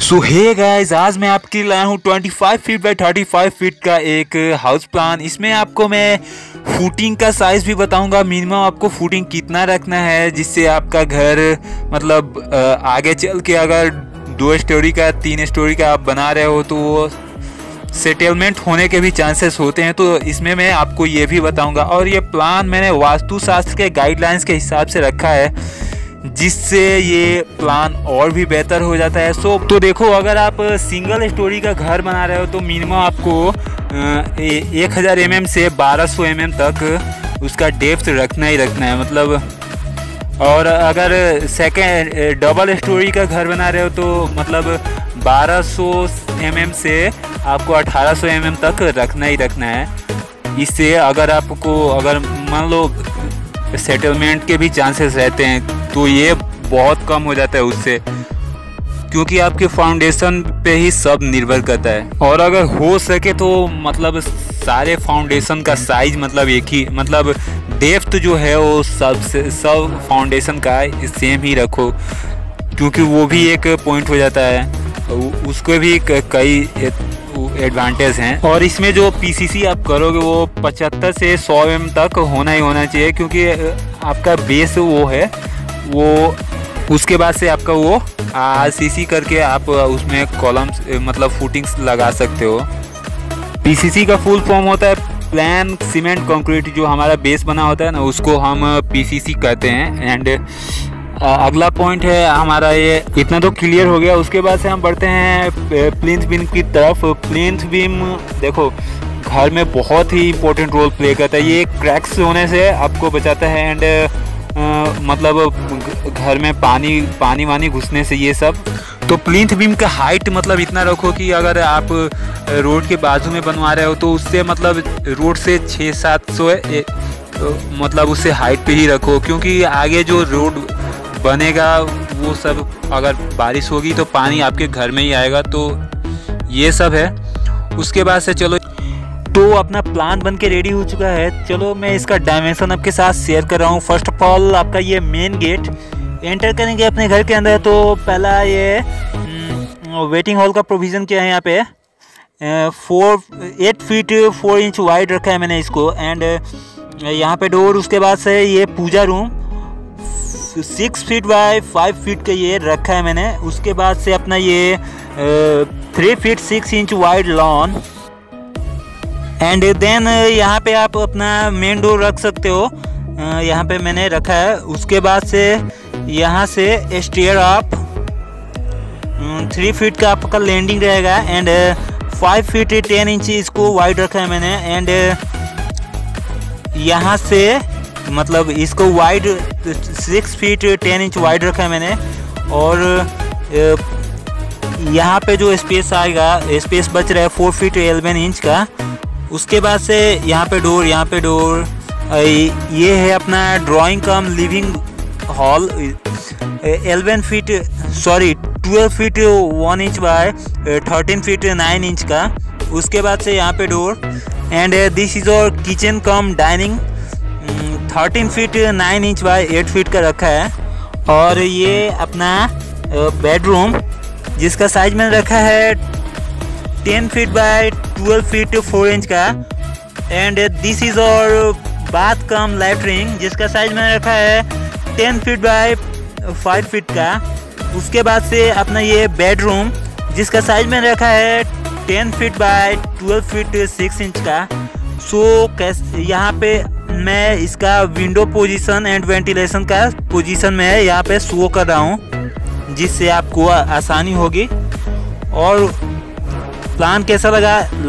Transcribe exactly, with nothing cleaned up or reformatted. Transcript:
सो hey guys, आज मैं आपके लिए लाया हूँ पच्चीस फीट बाय पैंतीस फीट का एक हाउस प्लान। इसमें आपको मैं फुटिंग का साइज़ भी बताऊंगा, मिनिमम आपको फुटिंग कितना रखना है जिससे आपका घर मतलब आगे चल के अगर दो स्टोरी का तीन स्टोरी का आप बना रहे हो तो वो सेटलमेंट होने के भी चांसेस होते हैं। तो इसमें मैं आपको ये भी बताऊंगा, और ये प्लान मैंने वास्तुशास्त्र के गाइडलाइंस के हिसाब से रखा है जिससे ये प्लान और भी बेहतर हो जाता है। सो तो देखो, अगर आप सिंगल स्टोरी का घर बना रहे हो तो मिनिमम आपको एक हज़ार एम एम से बारह सौ एम एम तक उसका डेप्थ रखना ही रखना है मतलब। और अगर सेकेंड डबल स्टोरी का घर बना रहे हो तो मतलब बारह सौ एम एम से आपको अठारह सौ एम एम तक रखना ही रखना है। इससे अगर आपको अगर मान लो सेटलमेंट के भी चांसेस रहते हैं तो ये बहुत कम हो जाता है उससे, क्योंकि आपके फाउंडेशन पे ही सब निर्भर करता है। और अगर हो सके तो मतलब सारे फाउंडेशन का साइज मतलब एक ही मतलब डेप्थ जो है वो सब से सब फाउंडेशन का सेम ही रखो, क्योंकि वो भी एक पॉइंट हो जाता है, उसको भी कई एडवांटेज हैं। और इसमें जो पीसीसी आप करोगे वो पचहत्तर से सौ एम तक होना ही होना चाहिए, क्योंकि आपका बेस वो है वो उसके बाद से आपका वो आरसीसी करके आप उसमें कॉलम्स मतलब फुटिंग्स लगा सकते हो। पीसीसी का फुल फॉर्म होता है प्लान सीमेंट कंक्रीट, जो हमारा बेस बना होता है ना उसको हम पीसीसी कहते हैं। एंड अगला पॉइंट है हमारा ये, इतना तो क्लियर हो गया। उसके बाद से हम बढ़ते हैं प्लिंथ बीम की तरफ। प्लिंथ बीम देखो घर में बहुत ही इंपॉर्टेंट रोल प्ले करता है, ये क्रैक्स होने से आपको बचाता है। एंड Uh, मतलब घर में पानी पानी वानी घुसने से ये सब। तो प्लिंथ बीम का हाइट मतलब इतना रखो कि अगर आप रोड के बाजू में बनवा रहे हो तो उससे मतलब रोड से छः सात सौ मतलब उससे हाइट पे ही रखो, क्योंकि आगे जो रोड बनेगा वो सब अगर बारिश होगी तो पानी आपके घर में ही आएगा। तो ये सब है। उसके बाद से चलो, तो अपना प्लान बन के रेडी हो चुका है। चलो मैं इसका डायमेंशन आपके साथ शेयर कर रहा हूँ। फर्स्ट ऑफ ऑल आपका ये मेन गेट एंटर करेंगे अपने घर के अंदर तो पहला ये वेटिंग हॉल का प्रोविज़न किया है। यहाँ पे four eight feet four inch wide रखा है मैंने इसको। एंड यहाँ पे डोर, उसके बाद से ये puja room six feet by five feet का ये रखा है मैंने। उसके बाद से अपना ये three feet six inch wide lawn. And then यहाँ पे आप अपना मेन डोर रख सकते हो, यहाँ पे मैंने रखा है। उसके बाद से यहाँ से स्टेयर आप थ्री फीट का आपका लैंडिंग रहेगा। And five feet ten inch इसको वाइड रखा है मैंने। एंड यहाँ से मतलब इसको wide six feet ten inch wide रखा है मैंने। और यहाँ पे जो स्पेस आएगा, स्पेस बच रहा है फोर फीट एलेवन इंच का। उसके बाद से यहाँ पे डोर, यहाँ पे डोर, ये है अपना drawing cum living hall eleven feet sorry twelve feet one inch by thirteen feet nine inch का। उसके बाद से यहाँ पे डोर। एंड दिस इज और kitchen cum dining thirteen feet nine inch by eight feet का रखा है। और ये अपना बेडरूम जिसका साइज मैंने रखा है ten feet by twelve feet four inch का। एंड दिस इज और बाथ कम लैट्रिन जिसका साइज मैंने रखा है ten feet by five feet का। उसके बाद से अपना ये बेडरूम जिसका साइज मैंने रखा है ten feet by twelve feet six inch का। सो कैसे यहाँ पे मैं इसका विंडो पोजीशन एंड वेंटिलेशन का पोजीशन में यहाँ पे शो कर रहा हूँ, जिससे आपको आसानी होगी। और प्लान कैसा लगा